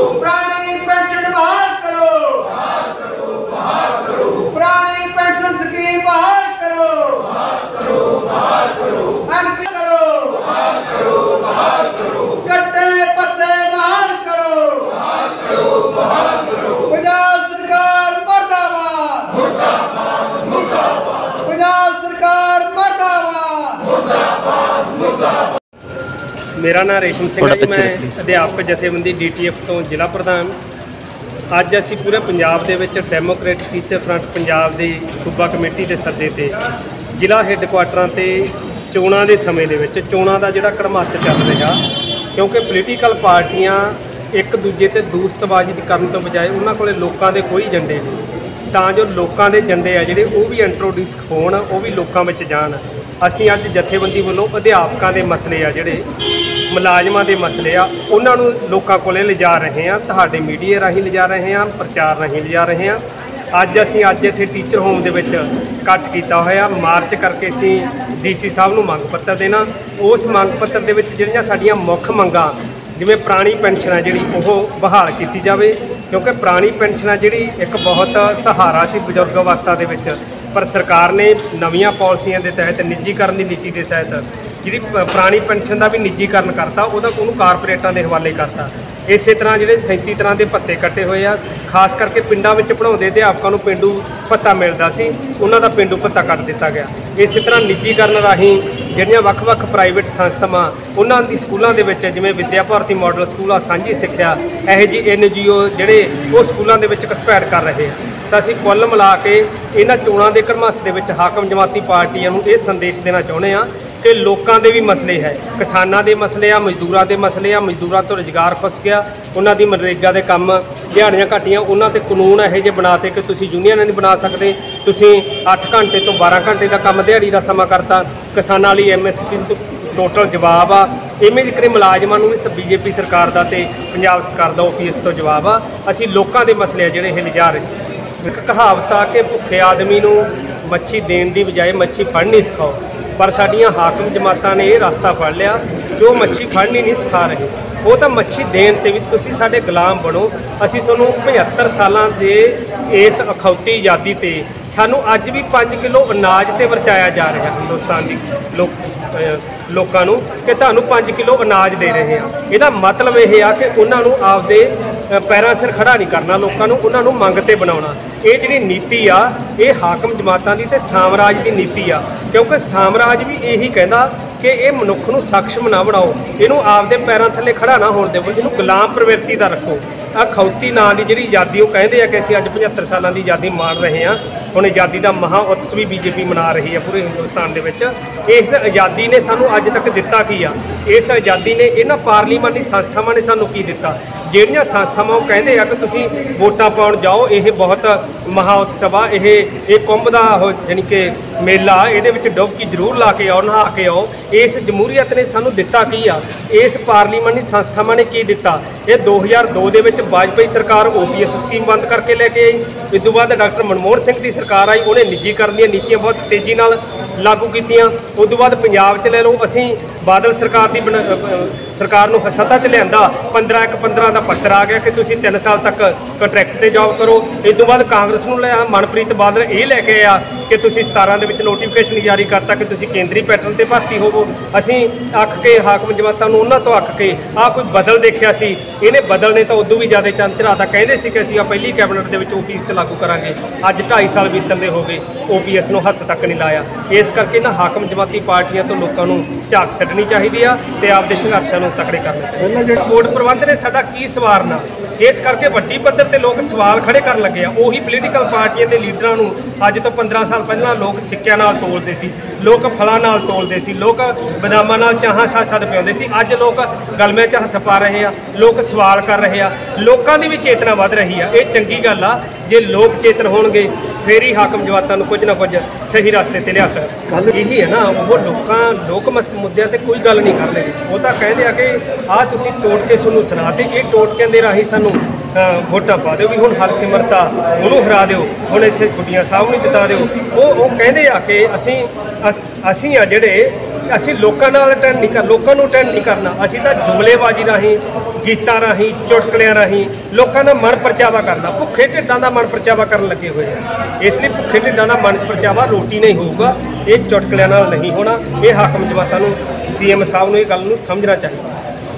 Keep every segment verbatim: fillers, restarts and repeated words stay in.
पुरानी पेंशन बहाल करो, पुरानी पेंशन स्कीम बहाल करो, एनपी करो, कट्टे पत्ते बहाल करो, पंजाब सरकार मुर्दाबाद, पंजाब सरकार मुर्दाबाद। मेरा नाम रेशम सिंह है जी, मैं अध्यापक जथेबंदी डी टी एफ तो जिला प्रधान। अज असी पूरे पंजाब दे विच डेमोक्रेटिक टीचर फ्रंट पंजाब की सूबा कमेटी के सद्दे ते जिला हैडकुआटरां ते चोणां दे समय दे विच चोणां दा जिहड़ा कड़मास चल रहा, क्योंकि पोलीटिकल पार्टियां एक दूजे ते दोस्तबाजी करन तो बजाय उन्हां कोले लोकां दे कोई एजेंडे नहीं, तां जो लोकां दे एजेंडे आ जिहड़े वो भी इंट्रोड्यूस होण, वो भी लोकां विच जाण। असीं अज जथेबंदी वल्लों अध्यापकां दे मसले आ जिहड़े मुलाजमां दे मसले आ उन्हां नूं लोकां कोले लिजा रहे हैं, तुहाडे मीडिया राहीं लिजा रहे हैं, प्रचार राहीं लिजा रहे हैं। अज असीं अज इत्थे टीचर होम दे विच इकट्ठ कीता होया, मार्च करके असीं डी सी साहब नूं मंग पत्र देना। उस मंग पत्र दे विच जिहड़ियां साडीआं मुੱਖ मंगां जिवें पुरानी पेंशन है जिहड़ी ओह बहाल की जाए, क्योंकि पुरानी पेंशन है जिहड़ी एक बहुत सहारा सी बजुर्ग अवस्था दे विच, पर सरकार ने नवीं पॉलिसियां के तहत निजीकरण की नीति के तहत जी पुरानी पेंशन का भी निजीकरण करता, उन्होंने कारपोरेटां के हवाले करता। इस तरह जो सैंती तरह के भत्ते कट्टे हुए आ, खास करके पिंडों में पढ़ाते अध्यापकों को पेंडू भत्ता मिलता सी, उन्हों भेंडू भत्ता कट दिता गया। इस तरह निजीकरण राही ਜਿਹੜੀਆਂ ਵੱਖ-ਵੱਖ ਪ੍ਰਾਈਵੇਟ ਸੰਸਥਾਵਾਂ ਉਹਨਾਂ ਦੀ ਸਕੂਲਾਂ ਦੇ ਵਿੱਚ ਜਿਵੇਂ ਵਿਦਿਆ ਭਾਰਤੀ ਮਾਡਲ ਸਕੂਲ ਆ, ਸਾਂਝੀ ਸਿੱਖਿਆ, ਇਹੋ ਜਿਹੀ ਐਨ ਜੀ ਓ ਜਿਹੜੇ ਉਹ ਸਕੂਲਾਂ ਦੇ ਵਿੱਚ ਘਸਪੈਠ ਕਰ ਰਹੇ ਆ। ਤਾਂ ਅਸੀਂ ਕੁੱਲ ਮਿਲਾ ਕੇ ਇਹਨਾਂ ਚੋਣਾਂ ਦੇ ਘਰਮਾਸ ਦੇ ਵਿੱਚ ਹਾਕਮ ਜਮਾਤੀ ਪਾਰਟੀਆਂ ਨੂੰ ਇਹ ਸੰਦੇਸ਼ ਦੇਣਾ ਚਾਹੁੰਦੇ ਆ कि लोगों के भी मसले है, किसानों के मसले आ, मजदूरों के मसले आ, मजदूरों तो रोजगार फस गया, उन्होंने मनरेगा के काम दिहाड़ियाँ घटियाँ, उन्होंने कानून यहो जे बनाते कि तुसीं यूनियन नहीं बना सकते, तुसीं अठ घंटे तो बारह घंटे का काम दिहाड़ी का समा करता। किसानों लिए एम एस पी तो टोटल जवाब आ, इवें जिक्र मुलाजमान भी बीजेपी सरकार का तो पंजाब सरकार का ओ पी एस तो जवाब आ। असीं लोगों के मसले जिहड़े ये लिजा रहे। एक कहावत आ कि भुखे आदमी नूं मच्छी देण दी बजाय मच्छी फड़नी सिखाओ, पर साडियां हाकम जमातां ने यह रास्ता फड़ लिया कि वो मच्छी फड़नी नहीं सिखा रहे, वो तो मच्छी देण ते भी तुसीं साडे गुलाम बनो। असीं तुहानूं पचहत्तर सालां दे इस अखौती आज़ादी ते सानूं अज भी पाँच किलो अनाज ते वरचाया जा रहा हिंदुस्तान की लोक लोकां नूं कि तुहानूं पाँच किलो अनाज दे रहे हैं। इहदा मतलब यह आ कि उन्हां नूं आपदे पैरां सिर खड़ा नहीं करना, लोगों को उन्होंने मंग ते बनाउणा। ये जिहड़ी नीति आ ये हाकम जमातां दी ते सामराज की नीति आ, क्योंकि सामराज भी यही कहता कि ये मनुख नूं सक्षम ना बनाओ, इनू आपदे पैरां थल्ले खड़ा ना होण देवो, इनू गुलाम प्रवृत्ति दा रखो। आ खौती नां दी जिहड़ी आज़ादी वो कहते हैं कि असीं अज पचहत्तर सालां दी आज़ादी मान रहे हैं, हुण आज़ादी का महा उत्सव भी बीजेपी मना रही है पूरे हिंदुस्तान दे विच। इस आज़ादी ने सानू अज तक दिता की आ, इस आज़ादी ने इन्हां पार्लीमानी संस्थावां ने सानू की दिता। ਜਿਹੜੀਆਂ ਸੰਸਥਾਵਾਂ ਉਹ ਕਹਿੰਦੇ ਆ ਕਿ ਤੁਸੀਂ ਵੋਟਾਂ ਪਾਉਣ ਜਾਓ, ਇਹ ਬਹੁਤ ਮਹਾ ਉਤਸਵ ਆ, ਇਹ ਇਹ ਕੁੰਭ ਦਾ ਉਹ ਜਾਣੀ ਕਿ ਮੇਲਾ, ਇਹਦੇ ਵਿੱਚ ਡੁੱਬਕੀ ਜ਼ਰੂਰ ਲਾ ਕੇ ਆਓ, ਨਹਾ ਕੇ ਆਓ। ਇਸ ਜਮਹੂਰੀਅਤ ਨੇ ਸਾਨੂੰ ਦਿੱਤਾ ਕੀ ਆ, ਇਸ ਪਾਰਲੀਮਾਨੀ ਸੰਸਥਾਵਾਂ ਨੇ ਕੀ ਦਿੱਤਾ? ਇਹ ਦੋ ਹਜ਼ਾਰ ਦੋ ਦੇ ਵਿੱਚ ਵਾਜਪਾਈ ਸਰਕਾਰ ਓ ਪੀ ਐਸ ਸਕੀਮ ਬੰਦ ਕਰਕੇ ਲੈ ਕੇ ਆਈ। ਇਸ ਤੋਂ ਬਾਅਦ ਡਾਕਟਰ ਮਨਮੋਹਨ ਸਿੰਘ ਦੀ ਸਰਕਾਰ ਆਈ, ਉਹਨੇ ਨਿੱਜੀਕਰਨ ਦੀਆਂ ਨੀਤੀਆਂ ਬਹੁਤ ਤੇਜ਼ੀ ਨਾਲ लागू कीतियां। उस तो बाद पंजाब च ले लो, असी बादल सरकार की सरकार नूं सत्ता च लिआंदा, पंद्रह एक पंद्रह का पत्र आ गया कि तुसीं तीन साल तक कंट्रैक्ट ते जॉब करो। इस तो बाद कांग्रेस नूं लिया, मनप्रीत बादल ये लैके आया कि तुसीं सतारह दे विच नोटिफिकेशन जारी करता कि तुसीं केंद्री पैटर्न ते भर्ती होवो। असीं अख के हाकम जमातां नूं उन्हां तों अख के आ कोई बदल देखिया सी, इहने बदल ने तो उदों भी ज़्यादा चंद चढ़ाता। कहंदे सी कि असीं पहली कैबिनेट दे विच ओ पी एस लागू करांगे, अज ढाई साल बीतण दे हो गए, ओ पी एस नूं हत्थ तक नहीं लाया। इस करके ना हाकम जमाती पार्टियां तो लोगों को झाक छड्डनी चाहिए ते आपदे संघर्षां नूं तकड़े करने चाहिए। वोट प्रबंध ने साडा की सवारना, इस करके वड्डी पद्धर ते लोग सवाल खड़े कर लगे आ। उही पोलीटिकल पार्टियां दे लीडरां नूं अज तो पंद्रह साल पहलां लोग सिक्किਆਂ नाल तोलदे सी, लोग फलां नाल तोलदे सी, लोग बदामां नाल चाहां साथ पिआउंदे सी। अज लोग गलमे च हत्थ पा रहे आ, लोग सवाल कर रहे आ, लोगों की भी चेतना वध रही है। ये चंगी गल आ, जे लोग चेतन होणगे फिर ही हाकम जमातां नूं कुछ ना कुछ सही रास्ते ते लिया सकदे। यही है ना, वो लोकां लोक मस मुद्दਿਆਂ ते कोई गल नहीं कर रहे। वो तो कहते हैं कि आ तुसीं टोटके सूनूं सुणाते, ये टोटकिਆਂ ਦੇ राही सानूं वोटां पा दिओ, भी हुण हरसिमरत आ ਉਹਨੂੰ हरा दिओ, हुण ਇੱਥੇ गुड्डियां साहब ਨੂੰ जिता दिओ। वो वो कहते आ कि असीं असीं आ ਜਿਹੜੇ ਅਸੀਂ ਲੋਕਾਂ ਨਾਲ ਅਟੈਂਡ ਨਹੀਂ ਕਰ ਲੋਕਾਂ ਨੂੰ ਅਟੈਂਡ ਨਹੀਂ ਕਰਨਾ। ਅਸੀਂ ਤਾਂ ਜੁਮਲੇਬਾਜ਼ੀ ਰਾਹੀਂ, ਗੀਤਾਂ ਰਾਹੀਂ, ਚੁਟਕਲਿਆਂ ਰਾਹੀਂ ਲੋਕਾਂ ਦਾ ਮਨ ਪਰਚਾਵਾ ਕਰਨਾ, ਭੁੱਖੇ ਢਿੱਡਾਂ ਦਾ ਮਨ ਪਰਚਾਵਾ ਕਰਨ ਲੱਗੇ ਹੋਏ ਆ। ਇਸ ਲਈ ਭੁੱਖੇ ਢਿੱਡਾਂ ਦਾ ਮਨ ਪਰਚਾਵਾ ਰੋਟੀ ਨਹੀਂ ਹੋਊਗਾ, ਇਹ ਚੁਟਕਲਿਆਂ ਨਾਲ ਨਹੀਂ ਹੋਣਾ। ਇਹ ਹਾਕਮ ਜਮਾਤਾਂ ਨੂੰ, ਸੀ ਐਮ ਸਾਹਿਬ ਨੂੰ ਇਹ ਗੱਲ ਨੂੰ ਸਮਝਣਾ ਚਾਹੀਦਾ।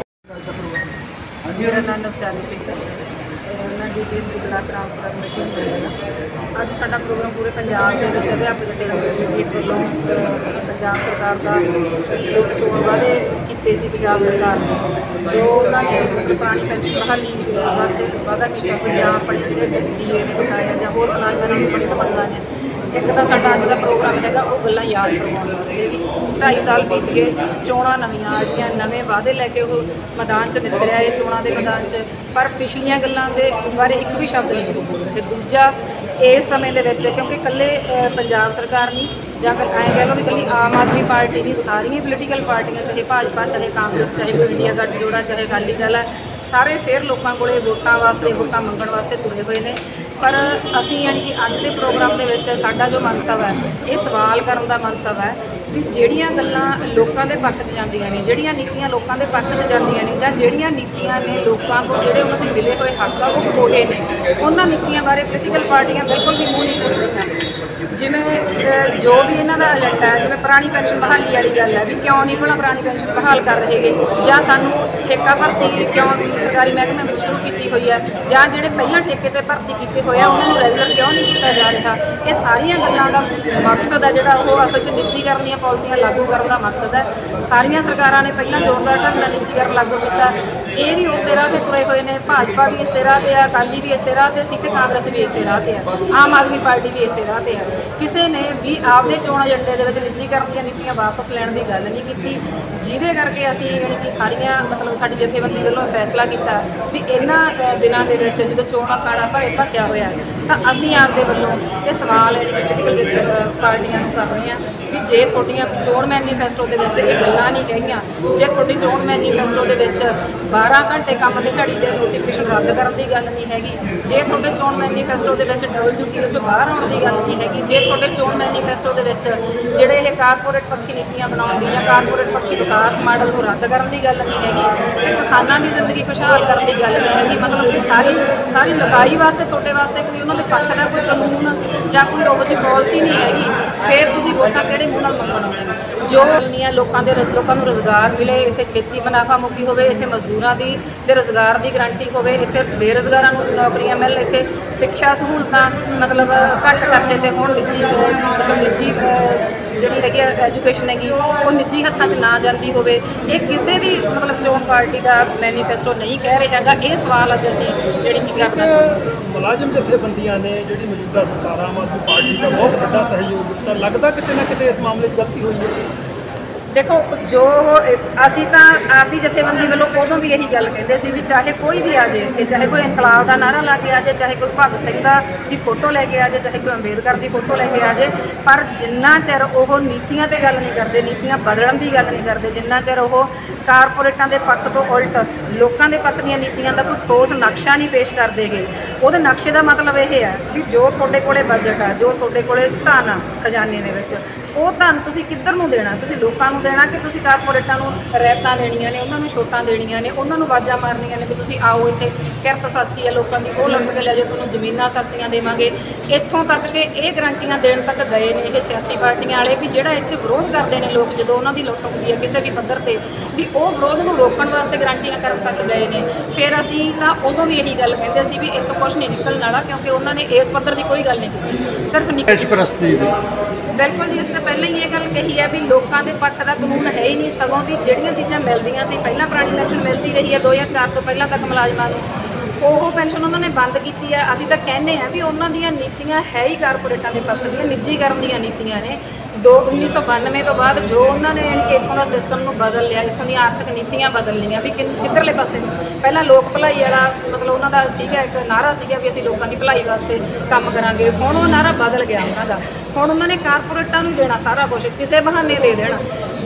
ਮੇਰਾ ਨਾਮ ਨਵਚਾਰੀ ਪ੍ਰੀਤ ਹੈ। ਮੈਂ D T F block Rampura committee ਨੂੰ ਮਿਲਿਆ। ਅੱਜ ਸਾਡਾ ਪ੍ਰੋਗਰਾਮ ਪੂਰੇ ਪੰਜਾਬ ਦੇ ਵਿੱਚ ਅਧਿਆਪਕ ਡੀ ਟੀ ਐਫ ਵੱਲੋਂ ਪੰਜਾਬ ਸਰਕਾਰ ਦਾ ਜੋ ਚੋਣ ਵਾਅਦੇ ਕੀਤੇ ਸੀ ਪੰਜਾਬ ਸਰਕਾਰ ਨੇ, ਜੋ ਉਹਨਾਂ ਨੇ ਪੁਰਾਣੀ ਪੈਨਸ਼ਨ ਬਹਾਲੀ ਵਾਸਤੇ ਵਾਅਦਾ ਕੀਤਾ ਸੀ, ਜਾਂ ਆਪਣੇ ਜਿਹੜੇ ਡੀ ਏ ਨੇ ਬਕਾਇਆ ਜਾਂ ਹੋਰ ਮੁਲਾਜ਼ਮਾਂ ਨਾਲ ਸੰਬੰਧਿਤ ਮੰਗਾਂ ਨੇ, ਇੱਕ ਤਾਂ ਸਾਡਾ ਅੱਜ ਦਾ ਪ੍ਰੋਗਰਾਮ ਹੈਗਾ ਉਹ ਗੱਲਾਂ ਯਾਦ ਕਰਵਾਉਣ ਵਾਸਤੇ ਵੀ ਢਾਈ ਸਾਲ ਬੀਤ ਗਏ, ਚੋਣਾਂ ਨਵੀਆਂ ਆ ਗਈਆਂ, ਨਵੇਂ ਵਾਅਦੇ ਲੈ ਕੇ ਉਹ ਮੈਦਾਨ 'ਚ ਨਿਕਲਿਆ ਇਹ ਚੋਣਾਂ ਦੇ ਮੈਦਾਨ 'ਚ, ਪਰ ਪਿਛਲੀਆਂ ਗੱਲਾਂ ਦੇ ਬਾਰੇ ਇੱਕ ਵੀ ਸ਼ਬਦ ਨਹੀਂ ਬੋਲੇ। ਅਤੇ ਦੂਜਾ, ਇਸ ਸਮੇਂ ਦੇ ਵਿੱਚ ਕਿਉਂਕਿ ਇਕੱਲੇ ਪੰਜਾਬ ਸਰਕਾਰ ਨਹੀਂ, ਜਾਂ ਫਿਰ ਐਂ ਕਹਿ ਲਓ ਵੀ ਇਕੱਲੀ ਆਮ ਆਦਮੀ ਪਾਰਟੀ ਨਹੀਂ, ਸਾਰੀਆਂ ਪੋਲੀਟੀਕਲ ਪਾਰਟੀਆਂ, ਚਾਹੇ ਭਾਜਪਾ, ਚਾਹੇ ਕਾਂਗਰਸ, ਚਾਹੇ ਕੋਈ ਇੰਡੀਆ ਗੱਠਜੋੜਾ, ਚਾਹੇ ਅਕਾਲੀ ਦਲ ਹੈ, ਸਾਰੇ ਫਿਰ ਲੋਕਾਂ ਕੋਲੇ ਵੋਟਾਂ ਵਾਸਤੇ, ਵੋਟਾਂ ਮੰਗਣ ਵਾਸਤੇ ਤੁਰੇ ਹੋਏ ਨੇ। ਪਰ ਅਸੀਂ ਯਾਨੀ ਕਿ ਅੱਜ ਦੇ ਪ੍ਰੋਗਰਾਮ ਦੇ ਵਿੱਚ ਸਾਡਾ ਜੋ ਮੰਤਵ ਹੈ, ਇਹ ਸਵਾਲ ਕਰਨ ਦਾ ਮੰਤਵ ਹੈ ਵੀ ਜਿਹੜੀਆਂ ਗੱਲਾਂ ਲੋਕਾਂ ਦੇ ਪੱਖ 'ਚ ਜਾਂਦੀਆਂ ਨੇ, ਜਿਹੜੀਆਂ ਨੀਤੀਆਂ ਲੋਕਾਂ ਦੇ ਪੱਖ 'ਚ ਜਾਂਦੀਆਂ ਨੇ, ਜਾਂ ਜਿਹੜੀਆਂ ਨੀਤੀਆਂ ਨੇ ਲੋਕਾਂ ਤੋਂ ਜਿਹੜੇ ਉਹਨਾਂ ਦੇ ਮਿਲੇ ਹੋਏ ਹੱਕ ਆ ਉਹ ਖੋਹੇ ਨੇ, ਉਹਨਾਂ ਨੀਤੀਆਂ ਬਾਰੇ ਪੋਲੀਟੀਕਲ ਪਾਰਟੀਆਂ ਬਿਲਕੁਲ ਵੀ ਮੂੰਹ ਨਹੀਂ ਖੋਲ੍ਹਦੀਆਂ। ਜਿਵੇਂ ਜੋ ਵੀ ਇਹਨਾਂ ਦਾ ਏਜੰਡਾ ਹੈ, ਜਿਵੇਂ ਪੁਰਾਣੀ ਪੈਨਸ਼ਨ ਬਹਾਲੀ ਵਾਲੀ ਗੱਲ ਹੈ ਵੀ ਕਿਉਂ ਨਹੀਂ ਭਲਾ ਪੁਰਾਣੀ ਪੈਨਸ਼ਨ ਬਹਾਲ ਕਰ ਰਹੇਗੇ, ਜਾਂ ਸਾਨੂੰ ਠੇਕਾ ਭਰਤੀ ਕਿਉਂ ਸਰਕਾਰੀ ਮਹਿਕਮੇ ਵਿੱਚ ਸ਼ੁਰੂ ਕੀਤੀ ਹੋਈ ਹੈ, ਜਾਂ ਜਿਹੜੇ ਪਹਿਲਾਂ ਠੇਕੇ ਤੇ ਭਰਤੀ ਕੀਤੇ ਹੋਏ ਆ ਉਹਨਾਂ ਨੂੰ ਰੈਗੂਲਰ ਕਿਉਂ ਨਹੀਂ ਕੀਤਾ ਜਾ ਰਿਹਾ। ਇਹ ਸਾਰੀਆਂ ਗੱਲਾਂ ਦਾ ਮਕਸਦ ਹੈ ਜਿਹੜਾ ਉਹ ਅਸਲ 'ਚ ਨਿੱਜੀਕਰਨ ਦੀਆਂ ਪਾਲਿਸੀਆਂ ਲਾਗੂ ਕਰਨ ਦਾ ਮਕਸਦ ਹੈ। ਸਾਰੀਆਂ ਸਰਕਾਰਾਂ ਨੇ ਪਹਿਲਾਂ ਜ਼ੋਰਦਾਰ ਢੰਗ ਨਾਲ ਨਿੱਜੀਕਰਨ ਲਾਗੂ ਕੀਤਾ, ਇਹ ਵੀ ਉਸੇ ਰਾਹ 'ਤੇ ਤੁਰੇ ਹੋਏ ਨੇ। ਭਾਜਪਾ ਵੀ ਇਸੇ ਰਾਹ 'ਤੇ ਆ, ਅਕਾਲੀ ਵੀ ਇਸੇ ਰਾਹ 'ਤੇ ਸੀ, ਤੇ ਕਾਂਗਰਸ ਵੀ ਇਸੇ ਰਾਹ 'ਤੇ ਆ, ਆਮ ਆਦਮੀ ਪਾਰਟੀ ਵੀ ਇਸੇ ਰਾਹ 'ਤੇ ਆ। ਕਿਸੇ ਨੇ ਵੀ ਆਪਦੇ ਚੋਣ ਏਜੰਡੇ ਦੇ ਵਿੱਚ ਨਿੱਜੀਕਰਨ ਦੀਆਂ ਨੀਤੀਆਂ ਵਾਪਸ ਲੈਣ ਦੀ ਗੱਲ ਨਹੀਂ ਕੀਤੀ, ਜਿਹਦੇ ਕਰਕੇ ਅਸੀਂ ਯਾਨੀ ਕਿ ਸਾਰੀਆਂ ਮਤਲਬ ਸਾਡੀ ਜਥੇਬੰਦੀ ਵੱਲੋਂ ਫੈਸਲਾ ਕੀਤਾ ਵੀ ਇਹਨਾਂ ਦਿਨਾਂ ਦੇ ਵਿੱਚ ਜਦੋਂ ਚੋਣਾਂ ਖਾੜਾ ਭਰੇ ਭੱਜਿਆ ਹੋਇਆ, ਤਾਂ ਅਸੀਂ ਆਪਦੇ ਵੱਲੋਂ ਇਹ ਸਵਾਲ ਹੈ ਜਿਹੜੀ ਪੋਲੀਟੀਕਲ ਪਾਰਟੀਆਂ ਨੂੰ ਕਰ ਰਹੇ ਹਾਂ ਵੀ ਜੇ ਤੁਹਾਡੀਆਂ ਚੋਣ ਮੈਨੀਫੈਸਟੋ ਦੇ ਵਿੱਚ ਇਹ ਗੱਲਾਂ ਨਹੀਂ ਹੈਗੀਆਂ, ਜੇ ਤੁਹਾਡੀ ਚੋਣ ਮੈਨੀਫੈਸਟੋ ਦੇ ਵਿੱਚ ਬਾਰਾਂ ਘੰਟੇ ਕੰਮ ਦੀ ਦਿਹਾੜੀ ਦੇ ਨੋਟੀਫਿਕੇਸ਼ਨ ਰੱਦ ਕਰਨ ਦੀ ਗੱਲ ਨਹੀਂ ਹੈਗੀ, ਜੇ ਤੁਹਾਡੇ ਚੋਣ ਮੈਨੀਫੈਸਟੋ ਦੇ ਵਿੱਚ ਡਬਲ ਡਿਊਟੀ ਵਿੱਚੋਂ ਬਾਹਰ ਆਉਣ ਦੀ ਗੱਲ ਨਹੀਂ ਹੈਗੀ, ਜੇ ਤੁਹਾਡੇ ਚੋਣ ਮੈਨੀਫੈਸਟੋ ਦੇ ਵਿੱਚ ਜਿਹੜੇ ਇਹ ਕਾਰਪੋਰੇਟ ਪੱਖੀ ਨੀਤੀਆਂ ਬਣਾਉਣ ਦੀ ਜਾਂ ਕਾਰਪੋਰੇਟ ਪੱਖੀ ਵਿਕਾਸ ਮਾਡਲ ਨੂੰ ਰੱਦ ਕਰਨ ਦੀ ਗੱਲ ਨਹੀਂ ਹੈਗੀ, ਤੇ ਕਿਸਾਨਾਂ ਦੀ ਜ਼ਿੰਦਗੀ ਖੁਸ਼ਹਾਲ ਕਰਨ ਦੀ ਗੱਲ ਨਹੀਂ ਹੈਗੀ, ਮਤਲਬ ਕਿ ਸਾਰੀ ਸਾਰੀ ਲੜਾਈ ਵਾਸਤੇ ਤੁਹਾਡੇ ਵਾਸਤੇ ਕੋਈ ਉਹਨਾਂ ਦੇ ਪੱਖ ਦਾ ਕੋਈ ਕਾਨੂੰਨ ਜਾਂ ਕੋਈ ਉਹੋ ਜਿਹੀ ਪਾਲਿਸੀ ਨਹੀਂ ਹੈਗੀ, ਫਿਰ ਤੁਸੀਂ ਵੋਟਾਂ ਕਿਹੜੇ ਮੂੰਹ ਨਾਲ ਮੰਗਣ ਆਉਂਦੇ ਹੋ। ਜੋ ਨਹੀਂ ਲੋਕਾਂ ਦੇ ਲੋਕਾਂ ਨੂੰ ਰੁਜ਼ਗਾਰ ਮਿਲੇ, ਇੱਥੇ ਖੇਤੀ ਮੁਨਾਫਾ ਮੁਖੀ ਹੋਵੇ, ਇੱਥੇ ਮਜ਼ਦੂਰਾਂ ਦੀ ਤੇ ਰੁਜ਼ਗਾਰ ਦੀ ਗਰੰਟੀ ਹੋਵੇ, ਇੱਥੇ ਬੇਰੁਜ਼ਗਾਰਾਂ ਨੂੰ ਨੌਕਰੀਆਂ ਮਿਲ, ਇੱਥੇ ਸਿੱਖਿਆ ਸਹੂਲਤਾਂ ਮਤਲਬ ਘੱਟ ਖਰਚੇ ਤੇ ਹੋਣ, ਨਿੱਜੀ ਮਤਲਬ ਨਿੱਜੀ ਜਿਹੜੀ ਹੈਗੀ ਐਜੂਕੇਸ਼ਨ ਹੈਗੀ ਉਹ ਨਿੱਜੀ ਹੱਥਾਂ 'ਚ ਨਾ ਜਾਂਦੀ ਹੋਵੇ, ਇਹ ਕਿਸੇ ਵੀ ਮਤਲਬ ਚੋਣ ਪਾਰਟੀ ਦਾ ਮੈਨੀਫੈਸਟੋ ਨਹੀਂ ਕਹਿ ਰਿਹਾ ਹੈਗਾ। ਇਹ ਸਵਾਲ ਅੱਜ ਅਸੀਂ ਜਿਹੜੀ ਕੀ ਕਰਨਾ ਚਾਹੁੰਦੇ ਮੁਲਾਜ਼ਮ ਜਥੇਬੰਦੀਆਂ ਨੇ ਜਿਹੜੀ ਮੌਜੂਦਾ ਸਰਕਾਰ ਆਮ ਆਦਮੀ ਪਾਰਟੀ ਦਾ ਬਹੁਤ ਵੱਡਾ ਸਹਿਯੋਗ ਦਿੱਤਾ, ਲੱਗਦਾ ਕਿਤੇ ਨਾ ਕਿਤੇ ਇਸ ਮਾਮਲੇ 'ਚ ਗਲਤੀ ਹੋਈ ਹੈ। ਦੇਖੋ, ਜੋ ਅਸੀਂ ਤਾਂ ਆਪਦੀ ਜਥੇਬੰਦੀ ਵੱਲੋਂ ਉਦੋਂ ਵੀ ਇਹੀ ਗੱਲ ਕਹਿੰਦੇ ਸੀ ਵੀ ਚਾਹੇ ਕੋਈ ਵੀ ਆ ਜਾਏ ਇੱਥੇ, ਚਾਹੇ ਕੋਈ ਇਨਕਲਾਬ ਦਾ ਨਾਅਰਾ ਲਾ ਕੇ ਆ ਜਾਏ, ਚਾਹੇ ਕੋਈ ਭਗਤ ਸਿੰਘ ਦਾ ਦੀ ਫੋਟੋ ਲੈ ਕੇ ਆ ਜਾਏ, ਚਾਹੇ ਕੋਈ ਅੰਬੇਦਕਰ ਦੀ ਫੋਟੋ ਲੈ ਕੇ ਆ ਜਾਏ, ਪਰ ਜਿੰਨਾ ਚਿਰ ਉਹ ਨੀਤੀਆਂ 'ਤੇ ਗੱਲ ਨਹੀਂ ਕਰਦੇ, ਨੀਤੀਆਂ ਬਦਲਣ ਦੀ ਗੱਲ ਨਹੀਂ ਕਰਦੇ, ਜਿੰਨਾ ਚਿਰ ਉਹ ਕਾਰਪੋਰੇਟਾਂ ਦੇ ਪੱਖ ਤੋਂ ਉਲਟ ਲੋਕਾਂ ਦੇ ਪੱਖ ਦੀਆਂ ਨੀਤੀਆਂ ਦਾ ਕੋਈ ਠੋਸ ਨਕਸ਼ਾ ਨਹੀਂ ਪੇਸ਼ ਕਰਦੇਗੇ। ਉਹਦੇ ਨਕਸ਼ੇ ਦਾ ਮਤਲਬ ਇਹ ਹੈ ਵੀ ਜੋ ਤੁਹਾਡੇ ਕੋਲੇ ਬਜਟ ਆ, ਜੋ ਤੁਹਾਡੇ ਕੋਲੇ ਧਨ ਆ ਖਜ਼ਾਨੇ ਦੇ ਵਿੱਚ, ਉਹ ਧਨ ਤੁਸੀਂ ਕਿੱਧਰ ਨੂੰ ਦੇਣਾ? ਤੁਸੀਂ ਲੋਕਾਂ ਨੂੰ ਦੇਣਾ ਕਿ ਤੁਸੀਂ ਕਾਰਪੋਰੇਟਾਂ ਨੂੰ ਰਿਆਇਤਾਂ ਦੇਣੀਆਂ ਨੇ, ਉਹਨਾਂ ਨੂੰ ਛੋਟਾਂ ਦੇਣੀਆਂ ਨੇ, ਉਹਨਾਂ ਨੂੰ ਆਵਾਜ਼ਾਂ ਮਾਰਨੀਆਂ ਨੇ ਕਿ ਤੁਸੀਂ ਆਓ ਇੱਥੇ ਕਿਰਤ ਸਸਤੀ ਹੈ ਲੋਕਾਂ ਦੀ, ਉਹ ਲੁੱਟ ਕੇ ਲੈ ਜਾਓ, ਤੁਹਾਨੂੰ ਜ਼ਮੀਨਾਂ ਸਸਤੀਆਂ ਦੇਵਾਂਗੇ। ਇੱਥੋਂ ਤੱਕ ਕਿ ਇਹ ਗਰੰਟੀਆਂ ਦੇਣ ਤੱਕ ਗਏ ਨੇ ਇਹ ਸਿਆਸੀ ਪਾਰਟੀਆਂ ਵਾਲੇ ਵੀ ਜਿਹੜਾ ਇੱਥੇ ਵਿਰੋਧ ਕਰਦੇ ਨੇ ਲੋਕ ਜਦੋਂ ਉਹਨਾਂ ਦੀ ਲੁੱਟ ਹੁੰਦੀ ਹੈ ਕਿਸੇ ਵੀ ਪੱਧਰ 'ਤੇ, ਵੀ ਉਹ ਵਿਰੋਧ ਨੂੰ ਰੋਕਣ ਵਾਸਤੇ ਗਰੰਟੀਆਂ ਕਰਨ ਤੱਕ ਗਏ ਨੇ। ਫਿਰ ਅਸੀਂ ਤਾਂ ਉਦੋਂ ਵੀ ਇਹੀ ਗੱਲ ਕਹਿੰਦੇ ਸੀ ਵੀ ਇੱਥੋਂ ਕੁਛ ਨਹੀਂ ਨਿਕਲਣ ਵਾਲਾ, ਕਿਉਂਕਿ ਉਹਨਾਂ ਨੇ ਇਸ ਪੱਧਰ ਦੀ ਕੋਈ ਗੱਲ ਨਹੀਂ ਕੀਤੀ, ਸਿਰਫ ਨਿਕਲਪ੍ਰਸਤੀ। ਬਿਲਕੁਲ ਜੀ, ਅਸੀਂ ਤਾਂ ਪਹਿਲਾਂ ਹੀ ਇਹ ਗੱਲ ਕਹੀ ਹੈ ਵੀ ਲੋਕਾਂ ਦੇ ਪੱਖ ਦਾ ਕਾਨੂੰਨ ਹੈ ਹੀ ਨਹੀਂ, ਸਗੋਂ ਦੀ ਜਿਹੜੀਆਂ ਚੀਜ਼ਾਂ ਮਿਲਦੀਆਂ ਸੀ ਪਹਿਲਾਂ, ਪੁਰਾਣੀ ਪੈਨਸ਼ਨ ਮਿਲਦੀ ਰਹੀ ਹੈ ਦੋ ਹਜ਼ਾਰ ਚਾਰ ਤੋਂ ਪਹਿਲਾਂ ਤੱਕ ਮੁਲਾਜ਼ਮਾਂ ਨੂੰ, ਉਹ ਪੈਨਸ਼ਨ ਉਹਨਾਂ ਨੇ ਬੰਦ ਕੀਤੀ ਹੈ। ਅਸੀਂ ਤਾਂ ਕਹਿੰਦੇ ਹਾਂ ਵੀ ਉਹਨਾਂ ਦੀਆਂ ਨੀਤੀਆਂ ਹੈ ਹੀ ਕਾਰਪੋਰੇਟਾਂ ਦੇ ਪੱਖ ਦੀਆਂ, ਨਿੱਜੀਕਰਨ ਦੀਆਂ ਨੀਤੀਆਂ ਨੇ। ਦੋ ਉੱਨੀ ਸੌ ਬਾਨਵੇਂ ਤੋਂ ਬਾਅਦ ਜੋ ਉਹਨਾਂ ਨੇ ਯਾਨੀ ਕਿ ਇੱਥੋਂ ਦਾ ਸਿਸਟਮ ਨੂੰ ਬਦਲ ਲਿਆ, ਇੱਥੋਂ ਦੀਆਂ ਆਰਥਿਕ ਨੀਤੀਆਂ ਬਦਲ ਲਈਆਂ ਵੀ ਕਿ ਕਿੱਧਰਲੇ ਪਾਸੇ ਨੂੰ। ਪਹਿਲਾਂ ਲੋਕ ਭਲਾਈ ਵਾਲਾ ਮਤਲਬ ਉਹਨਾਂ ਦਾ ਸੀਗਾ, ਇੱਕ ਨਾਅਰਾ ਸੀਗਾ ਵੀ ਅਸੀਂ ਲੋਕਾਂ ਦੀ ਭਲਾਈ ਵਾਸਤੇ ਕੰਮ ਕਰਾਂਗੇ। ਹੁਣ ਉਹ ਨਾਅਰਾ ਬਦਲ ਗਿਆ ਉਹਨਾਂ ਦਾ, ਹੁਣ ਉਹਨਾਂ ਨੇ ਕਾਰਪੋਰੇਟਾਂ ਨੂੰ ਹੀ ਦੇਣਾ ਸਾਰਾ ਕੁਝ, ਕਿਸੇ ਬਹਾਨੇ ਦੇ ਦੇਣਾ।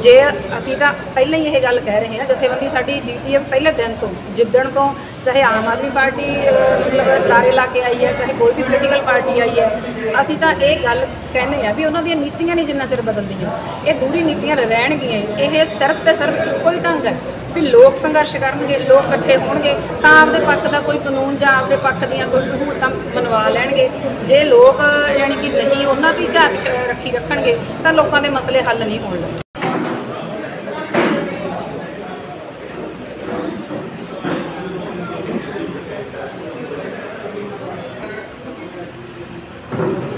ਜੇ ਅਸੀਂ ਤਾਂ ਪਹਿਲਾਂ ਹੀ ਇਹ ਗੱਲ ਕਹਿ ਰਹੇ ਹਾਂ, ਜਥੇਬੰਦੀ ਸਾਡੀ ਡੀ ਟੀ ਐਫ ਪਹਿਲੇ ਦਿਨ ਤੋਂ, ਜਿੱਦਣ ਤੋਂ ਚਾਹੇ ਆਮ ਆਦਮੀ ਪਾਰਟੀ ਅਹ, ਮਤਲਬ ਲਾਰੇ ਲਾ ਕੇ ਆਈ ਹੈ, ਚਾਹੇ ਕੋਈ ਵੀ ਪੋਲੀਟੀਕਲ ਪਾਰਟੀ ਆਈ ਹੈ, ਅਸੀਂ ਤਾਂ ਇਹ ਗੱਲ ਕਹਿੰਦੇ ਆ ਵੀ ਉਹਨਾਂ ਦੀਆਂ ਨੀਤੀਆਂ ਨਹੀਂ ਜਿੰਨਾ ਚਿਰ ਬਦਲਦੀਆਂ, ਇਹ ਦੂਰੀ ਨੀਤੀਆਂ ਰਹਿਣਗੀਆਂ। ਇਹ ਸਿਰਫ ਤੇ ਸਿਰਫ ਇੱਕੋ ਹੀ ਢੰਗ ਹੈ ਵੀ ਲੋਕ ਸੰਘਰਸ਼ ਕਰਨਗੇ, ਲੋਕ ਇਕੱਠੇ ਹੋਣਗੇ ਤਾਂ ਆਪਦੇ ਪੱਖ ਦਾ ਕੋਈ ਕਾਨੂੰਨ ਜਾਂ ਆਪਦੇ ਪੱਖ ਦੀਆਂ ਕੋਈ ਸਹੂਲਤਾਂ ਮਨਵਾ ਲੈਣਗੇ। ਜੇ ਲੋਕ ਯਾਨੀ ਕਿ ਨਹੀਂ ਉਹਨਾਂ ਦੀ ਝਾਕ ਰੱਖੀ ਰੱਖਣਗੇ ਤਾਂ ਲੋਕਾਂ ਦੇ ਮਸਲੇ ਹੱਲ ਨਹੀਂ ਹੋਣਗੇ। Thank you.